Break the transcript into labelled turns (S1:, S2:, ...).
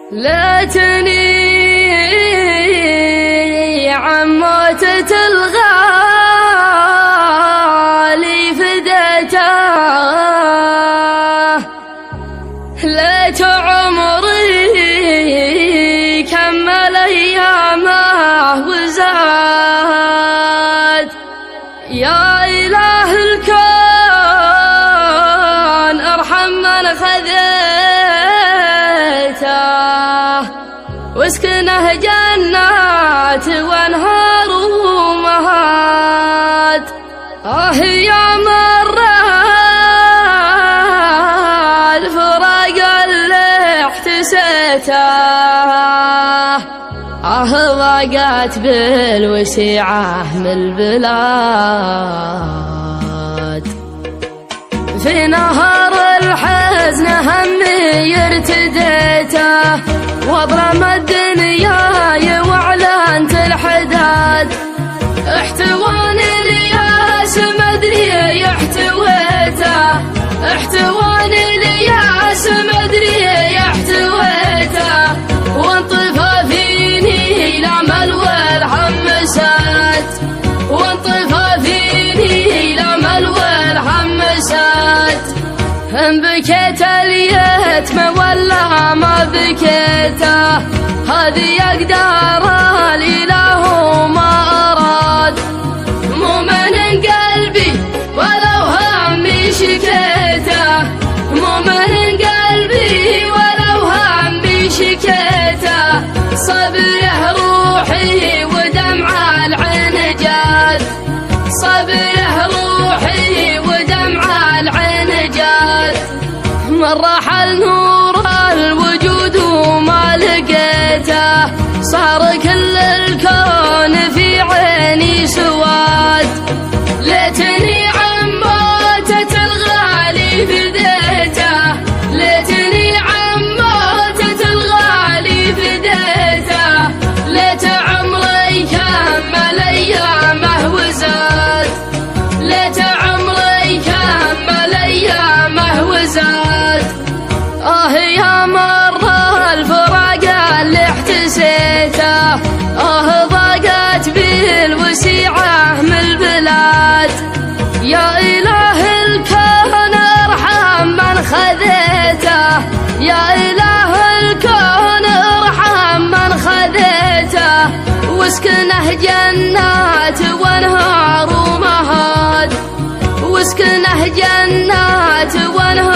S1: ليتني عن موتة الغالي فديته، ليت عمري كمل أيامه وزاد. يا إله الكون ارحم من خذيته، واسكنه جنات وانهار ومهاد. يا مر الفراق اللي احتسيته، ضاقت بالوسيعة من البلاد. في نهر الحزن همي ارتديته، واضرم الدنيا واعلنت الحداد. احتواني الياس مدري يحتويته، احتواني الياس مدري يحتويته. وانطفى فيني الامل والهم ساد، وانطفى فيني الامل والهم ساد. ان بكيت اليتم ولا ما بكيته، هذه اقدار الاله ما اراد. مو من قلبي ولو همي شكيته، مو من قلبي ولو همي شكيته. صبره روحي ودمع العين جاد، صبره روحي ودمع العين جاد. من رحل نور الوجود وما لقيته، صار كل الكون في عيني سواد. ليتني عن موتة الغالي فديته، ليتني عن موتة الغالي فديته. ليت عمري كمل أيامه وزاد، ليت عمري كمل أيامه وزاد. يا مر الفراق اللي احتسيته، ضاقت بالوسيعة من البلاد. يا إله الكون ارحم من خذيته، يا إله الكون ارحم من خذيته. واسكنه جنات وانهار ومهاد، واسكنه جنات وانهار